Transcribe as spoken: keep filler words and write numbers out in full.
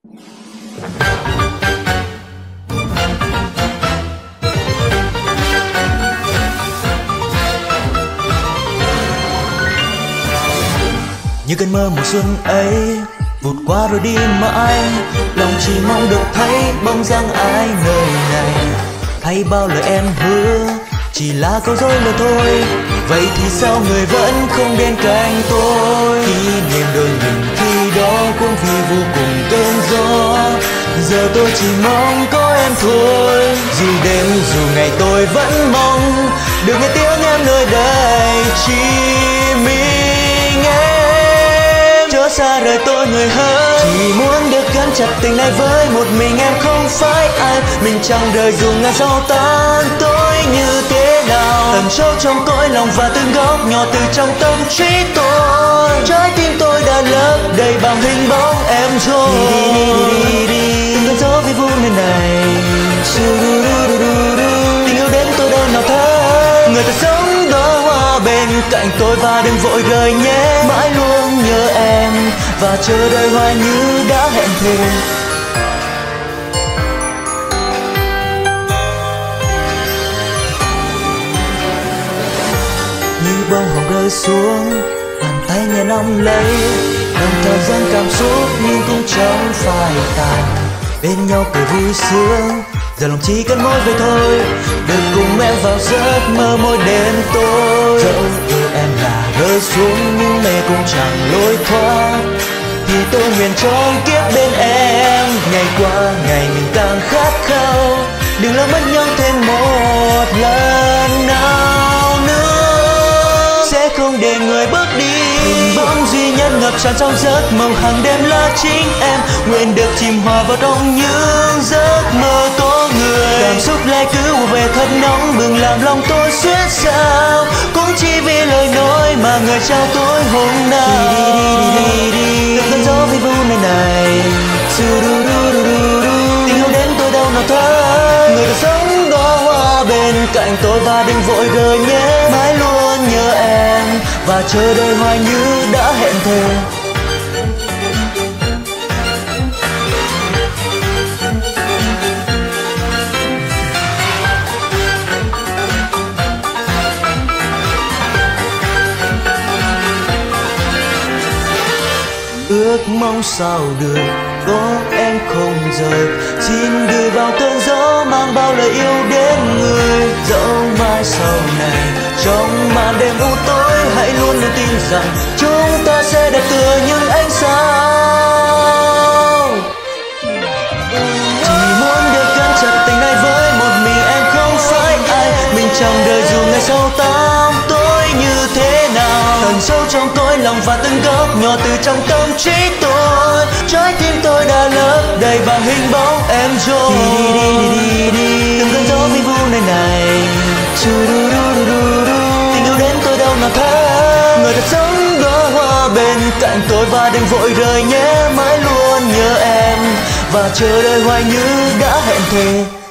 Như cơn mơ mùa xuân ấy vụt qua rồi đi mãi, lòng chỉ mong được thấy bóng dáng ai nơi này. Hay bao lời em hứa chỉ là câu dối lừa thôi, vậy thì sao người vẫn không bên cạnh tôi? Kỷ niệm đôi mình khi đó cũng vì vô cùng cơn gió, giờ tôi chỉ mong có em thôi. Dù đêm dù ngày tôi vẫn mong được nghe tiếng em nơi đây, chỉ mình em chớ xa rời tôi người hỡi. Chỉ muốn được gắn chặt tình này với một mình em, không phải ai. Mình chẳng đời dù ngàn sao tan tối như thế nào, ẩn sâu trong cõi lòng và từng góc nhỏ từ trong tâm trí tôi. Trái tim tôi đã lấp đầy bằng hình bóng em rồi. Từng cơn gió vi vu nơi này, tình yêu đến tôi đâu nào thấy. Người ta sống đó hoa bên cạnh tôi và đừng vội rời nhé. Mãi luôn nhớ em và chờ đợi hoài như đã hẹn thề. Như bông hồng rơi xuống, bàn tay nhẹ nắm lấy, đồng thời dâng cảm xúc nhưng cũng chẳng phai tàn. Bên nhau cười vui sướng, giờ lòng chỉ cần môi về thôi, được cùng em vào giấc mơ mỗi đêm tối. Dẫu yêu em là rơi xuống nhưng mê cũng chẳng lối thoát, thì tôi nguyện trọn kiếp bên em. Ngày qua ngày mình càng khát khao, đừng lo mất nhau thêm một lần nào nữa. Sẽ không để người bước đi, hình bóng duy nhất ngập tràn trong giấc mộng hàng đêm là chính em. Nguyện được chìm hòa vào trong những giấc mơ có người. Cảm xúc lại cứ ùa về thật nóng bừng làm lòng tôi xuyết xao, cũng chỉ vì lời nói mà người trao tôi hôm nay. Từng cơn gió vi vu nơi này, tình yêu đến tôi đâu nào thấy. Người đã sống đó hoa bên cạnh tôi và đừng vội rời nhé. Mãi luôn nhớ em và chờ đợi hoài như đã hẹn thề. Ước mong sao được có em không rời, xin gửi vào cơn gió mang bao lời yêu đến người. Dẫu mai sau này trong màn đêm u tối, hãy luôn luôn tin rằng chúng ta sẽ đẹp tựa những ánh sao. Chỉ muốn được gắn chặt tình này với một mình em, không phải ai. Mình chẳng đời dù ngày sau tám tối như thế nào, ẩn sâu trong cõi lòng và từng góc nhỏ từ trong tâm trí tôi. Trái tim tôi đã lấp đầy bằng hình bóng em rồi. Từng cơn gió vi vu nơi này, tình yêu đến tôi đâu nào thấy. Người thật sống đó hoa bên cạnh tôi và đừng vội rời nhé. Mãi luôn nhớ em và chờ đợi hoài như đã hẹn thề.